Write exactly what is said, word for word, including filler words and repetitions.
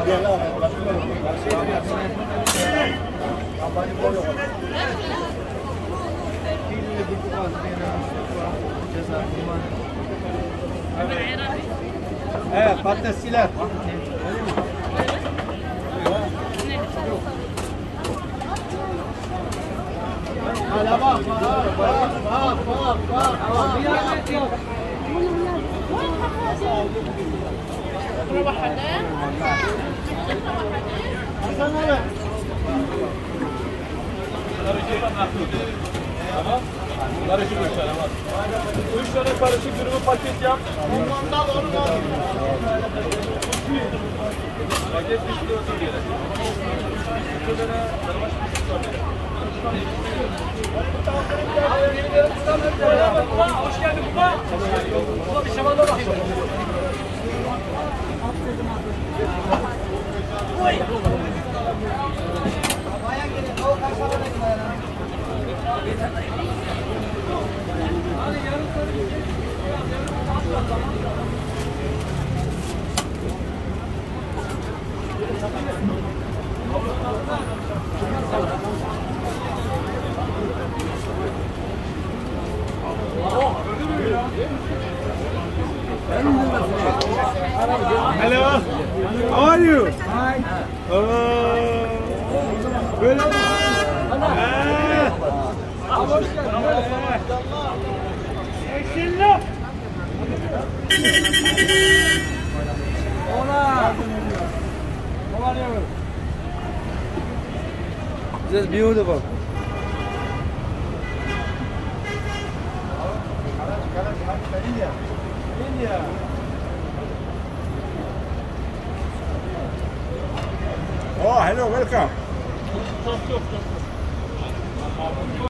Evet, patatesçiler. Hala bak, bak, bak, bak, bak, bak. Bir adet yok. Hasan abi. Tamam. Karışık üç tane var. Üç tane karışık dürümü paket yap. Ondan da onu da al. Paket bir kilo otur gerek. Bir tane sarmaş bir kilo otur. Hoş geldin baba. Baba bir şamanda bak. Oy. Hello. How are you? Hi. Oh. Böyle. Hoş geldin. Eşillah. Hola. How are you? Just beautiful. India. India. Oh, hello, welcome.